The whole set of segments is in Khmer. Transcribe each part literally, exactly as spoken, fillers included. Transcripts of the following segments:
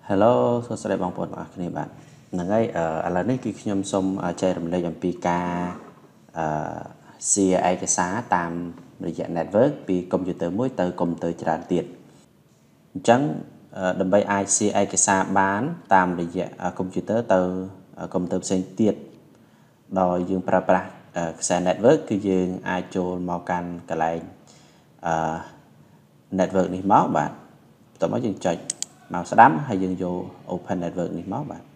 Hello សួស្តីបងប្អូនទាំងអស់គ្នាបាទហ្នឹងហើយឥឡូវនេះគឺខ្ញុំសូមចែករំលែកអំពីការអឺ share ឯកសារតាមរយៈ network ពីកុំព្យូទ័រមួយទៅកុំព្យូទ័រច្រើនទៀតអញ្ចឹងដើម្បីអាច share ឯកសារបានតាមរយៈកុំព្យូទ័រទៅកុំព្យូទ័រផ្សេងទៀតដោយយើងប្រើប្រាស់ខ្សែ network គឺយើងអាចចូលមកកាន់កន្លែងអឺ network នេះមកបាទបន្ទាប់មកយើងចុចមកស្ដាំហើយយើងយក open network នេះមកបាទ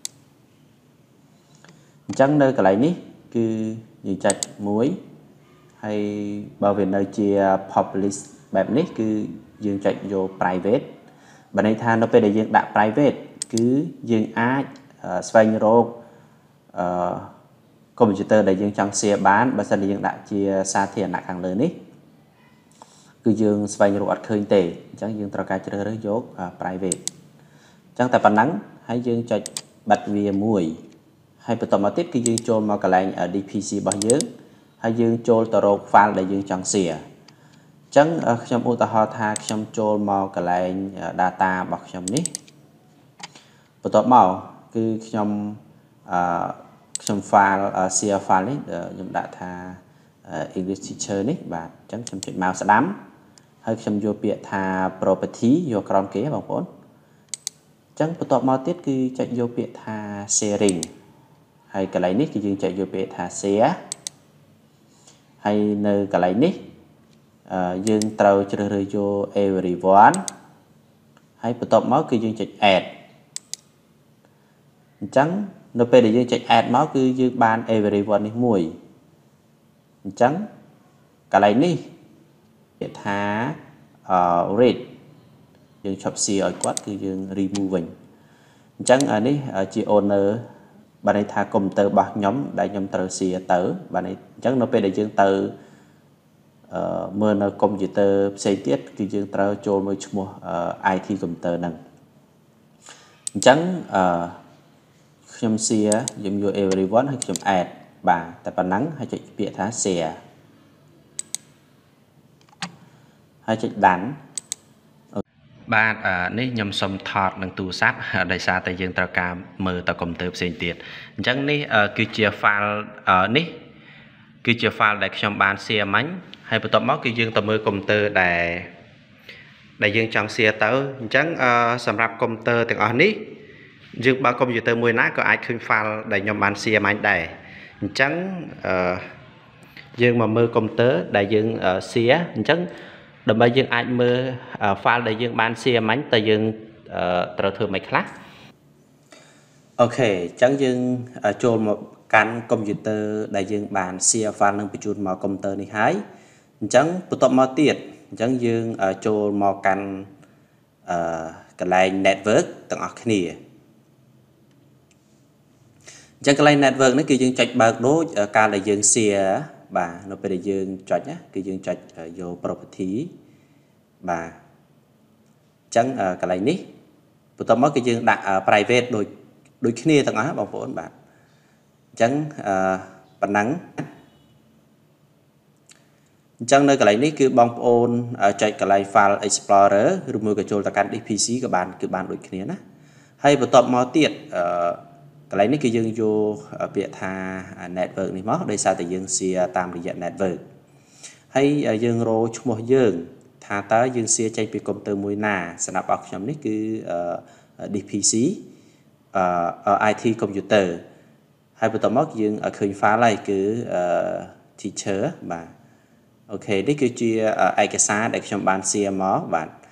អញ្ចឹងនៅកន្លែងនេះគឺយើងចុចមួយហើយបើវានៅជា publish បែបនេះគឺយើងចុចយក private បើន័យថានៅពេលដែលយើងដាក់ private គឺយើងអាចស្វែងរកអឺកុំព្យូទ័រដែលយើងចង់ share បានបើសិនជាយើងដាក់ជាសាធារណៈខាងលើនេះគឺយើងស្វែងរកអត់ឃើញទេអញ្ចឹងយើងត្រូវការជ្រើសរើសយក private អញ្ចឹងតែប៉ុណ្ណឹងហើយយើងចុចបិទវាមួយហើយបន្តមកទៀតគឺយើងចូលមកកន្លែង đê pê xê របស់យើងហើយយើងចូលទៅរក file ដែលយើងចង់ share អញ្ចឹងខ្ញុំឧទាហរណ៍ថាខ្ញុំចូលមកកន្លែង data របស់ខ្ញុំនេះបន្ទាប់មកគឺខ្ញុំអឺខ្ញុំ file share file នេះខ្ញុំដាក់ថា English teacher នេះបាទអញ្ចឹងខ្ញុំចុចមកស្ដាំហើយខ្ញុំយកពាក្យថា property យកក្រោមគេបងប្អូនអញ្ចឹងបន្ទាប់មកទៀតគឺចុចយកពាក្យថា sharing ហើយកន្លែងនេះគឺយើងចុចយកពាក្យថា share ហើយនៅកន្លែងនេះយើងត្រូវជ្រើសរើសយក everyone ហើយបន្ទាប់មកគឺយើងចុច add អញ្ចឹងនៅពេលដែលយើងចុច add មកគឺយើងបាន everyone នេះមួយអញ្ចឹងកន្លែងនេះពាក្យថា read យើងឈប់ share ឲ្យគាត់គឺយើង remove វិញអញ្ចឹងនេះជា owner បានន័យថាកុំព្យូទ័ររបស់ខ្ញុំដែលខ្ញុំត្រូវ share ទៅបានន័យអញ្ចឹងនៅពេលដែលយើងទៅអឺមើលនៅកុំព្យូទ័រផ្សេងទៀតគឺយើងត្រូវចូលមើលឈ្មោះ i tê កុំព្យូទ័រហ្នឹងអញ្ចឹងអឺខ្ញុំ share ខ្ញុំយក everyone ហើយខ្ញុំ add បាទតែប៉ុណ្ណឹងហើយចុចពាក្យថា share ហើយចុចដានបាទនេះខ្ញុំសុំថតនឹងទូរស័ព្ទដោយសារតែយើងត្រូវការមើលទៅកុំព្យូទ័រផ្សេងទៀតអញ្ចឹងនេះគឺជា file នេះគឺជា file ដែលខ្ញុំបាន share មិញហើយបន្ទាប់មកគឺយើងទៅមើលកុំព្យូទ័រដែលដែលយើងចង់ share ទៅអញ្ចឹងសម្រាប់កុំព្យូទ័រទាំងអស់នេះយើងបើកុំព្យូទ័រមួយណាក៏អាចឃើញ file ដែលខ្ញុំបាន share មិញដែរអញ្ចឹងអឺយើងមកមើលកុំព្យូទ័រដែលយើង share អញ្ចឹងដើម្បីយើងអាចមើល file ដែលយើងបាន share មិញតើយើងត្រូវធ្វើម៉េចខ្លះអូខេអញ្ចឹងយើងចូលមកកាន់កុំព្យូទ័រដែលយើងបាន share file នឹងបញ្ជូនមកកុំព្យូទ័រនេះហើយអញ្ចឹងបន្ទាប់មកទៀតអញ្ចឹងយើងចូលមកកាន់អឺកន្លែង network ទាំងអស់គ្នាអញ្ចឹងកន្លែង network នេះគឺយើងចុចបើកដូចកាលដែលយើង share បាទនៅពេលដែលយើងចុចណាគឺយើងចុចយក property បាទអញ្ចឹងកន្លែងនេះបន្ទាប់មកគឺយើងដាក់ private ដូចដូចគ្នាទាំងអស់បងប្អូនបាទអញ្ចឹងអឺប៉ុណ្ណឹងអញ្ចឹងនៅកន្លែងនេះគឺបងប្អូនចុចកន្លែង file explorer ឬមួយក៏ចូលទៅកាន់ đê pê xê ក៏បានគឺបានដូចគ្នាណាហើយបន្ទាប់មកទៀតអឺកន្លែងនេះគឺយើងយកពាក្យថា network នេះមកដោយសារតែយើង share តាមរយៈ network ហើយយើងរកឈ្មោះយើងថាតើយើង share ចេញពីកុំព្យូទ័រមួយណាសម្រាប់របស់ខ្ញុំនេះគឺ đê pê xê អឺ i tê កុំព្យូទ័រហើយបន្ទាប់មកយើងឃើញ file ហើយគឺ teacher បាទអូខេនេះគឺជាឯកសារដែលខ្ញុំបាន share មកបាទ